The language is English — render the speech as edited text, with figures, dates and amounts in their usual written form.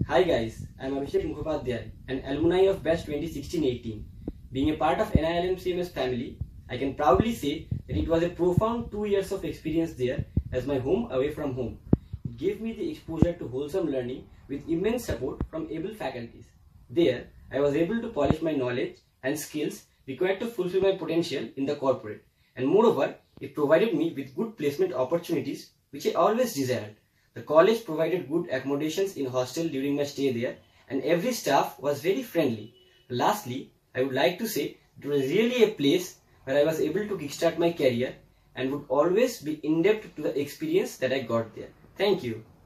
Hi guys, I am Abhishek Mukhopadhyay, an alumni of batch 2016-18. Being a part of NIILM CMS family, I can proudly say that it was a profound 2 years of experience there as my home away from home. It gave me the exposure to wholesome learning with immense support from able faculties. There, I was able to polish my knowledge and skills required to fulfill my potential in the corporate. And moreover, it provided me with good placement opportunities which I always desired. The college provided good accommodations in hostel during my stay there, and every staff was very friendly. Lastly, I would like to say it was really a place where I was able to kickstart my career and would always be indebted to the experience that I got there. Thank you.